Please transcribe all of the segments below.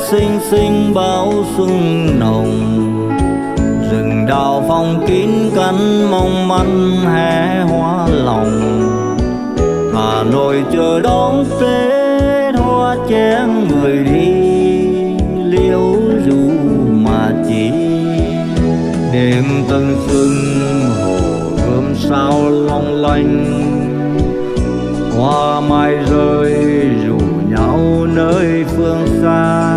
xinh xinh bao xuân nồng, rừng đào phong kín cánh mong manh hé hoa lòng. Hà Nội chờ đón Tết hoa chén người đi, liễu ru mà chỉ. Đêm tân xuân hồ gươm sao long lanh, hoa mai rơi rủ nhau nơi phương xa.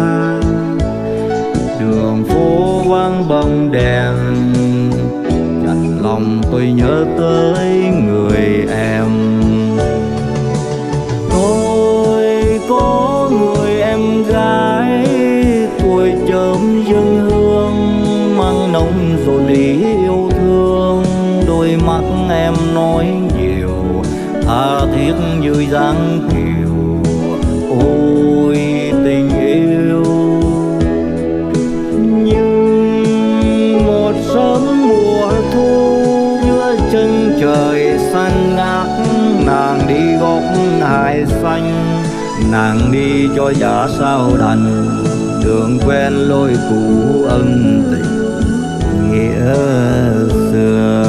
Đường phố vắng bóng đèn, chạnh lòng tôi nhớ tới người em. Tôi có người em gái tuổi chớm dân hương, mang nồng dồn ý yêu thương. Đôi mắt em nói nhiều, tha thiết như dáng kiều. Ôi tình yêu như một sớm mùa thu, giữa chân trời xanh ngát. Nàng đi góc hải xanh, nàng đi cho giá sao đành. Đường quen lối cũ ân tình nghĩa xưa.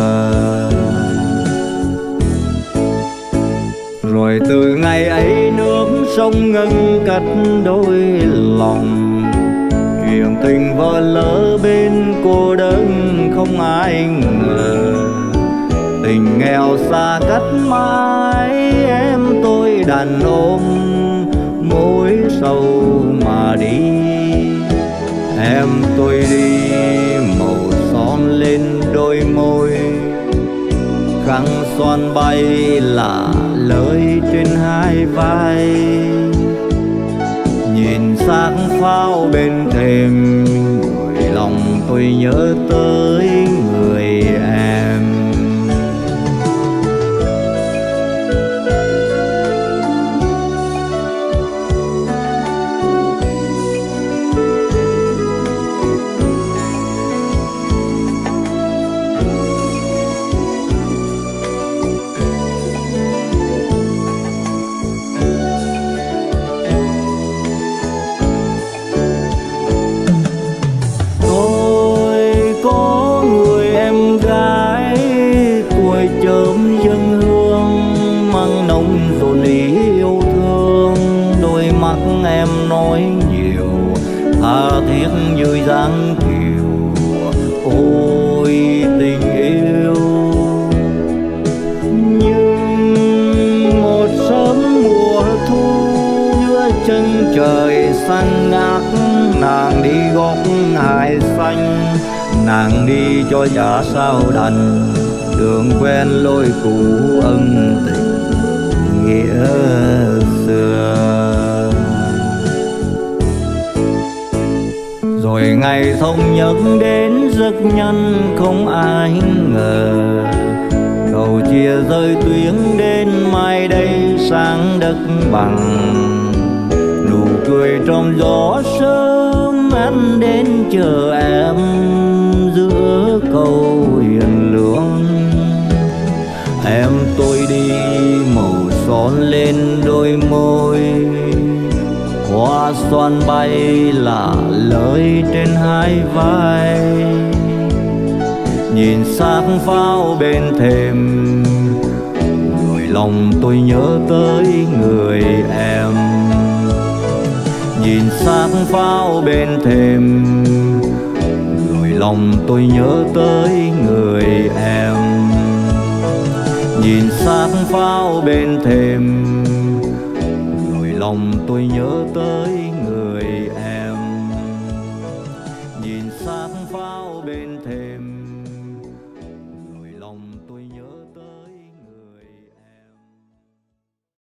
Rồi từ ngày ấy nước sông ngân cách đôi lòng, chuyện tình vỡ lỡ bên cô đơn không ai ngờ. Tình nghèo xa cách mãi, em tôi đành ôm mối sầu mà đi. Em tôi đi màu son lên đôi môi, khăn xoan bay là lời trên hai vai. Nhìn xác pháo bên thềm, người lòng tôi nhớ tới người em. Chớm dân hương, mang nồng dồn ý yêu thương. Đôi mắt em nói nhiều, tha thiết như dáng kiều. Ôi tình yêu như một sớm mùa thu, giữa chân trời xanh ngát. Nàng đi góc hải xanh, nàng đi cho giá sao đành. Đường quen lối cũ ân tình nghĩa xưa. Rồi ngày thống nhất đến rất nhanh không ai ngờ. Cầu chia rơi tuyến đến mai đây sáng đất bằng. Nụ cười trong gió sớm anh đến chờ em giữa cầu hiền lương. Em tôi đi màu son lên đôi môi, hoa xoan bay là lời trên hai vai. Nhìn xác pháo bên thềm, rồi lòng tôi nhớ tới người em. Nhìn xác pháo bên thềm, rồi lòng tôi nhớ tới người em. Nhìn xác pháo bên thềm, rồi lòng tôi nhớ tới người em. Nhìn xác pháo bên